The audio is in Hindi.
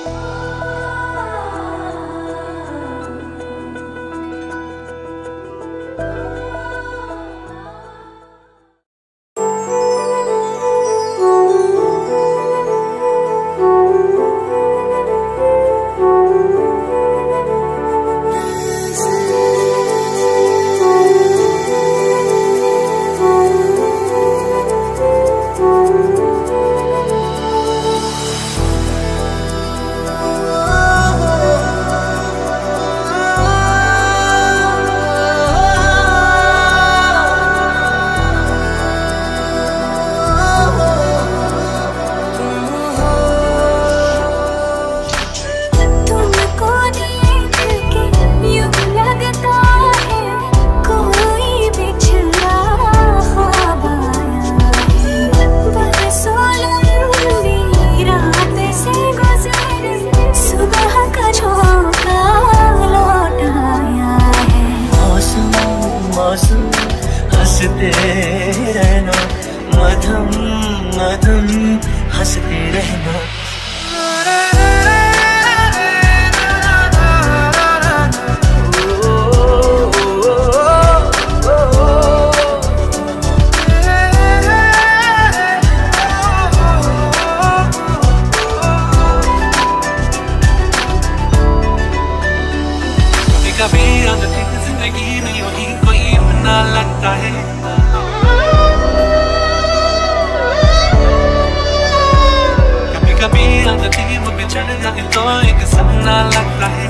हंसते रहना, मधम मधम हंसते रहना। कभी आदतें जिंदगी में यूं ही कोई अपना लगता है, कभी कभी आदतें मुझ पे चढ़ जाए तो एक सपना लगता है।